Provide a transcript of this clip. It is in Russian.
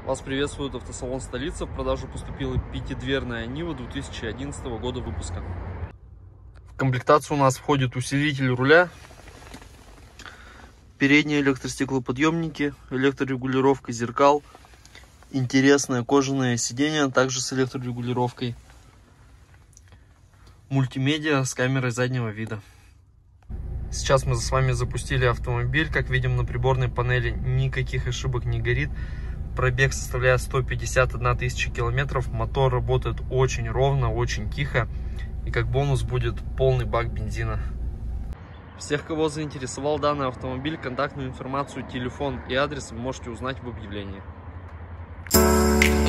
Вас приветствует автосалон «Столица». В продажу поступила пятидверная Нива 2011 года выпуска. В комплектацию у нас входит усилитель руля, передние электростеклоподъемники, электрорегулировка зеркал, интересное кожаное сиденье, также с электрорегулировкой, мультимедиа с камерой заднего вида. Сейчас мы с вами запустили автомобиль. Как видим, на приборной панели никаких ошибок не горит. Пробег составляет 151 тысяча километров. Мотор работает очень ровно, очень тихо. И как бонус будет полный бак бензина. Всех, кого заинтересовал данный автомобиль, контактную информацию, телефон и адрес вы можете узнать в объявлении.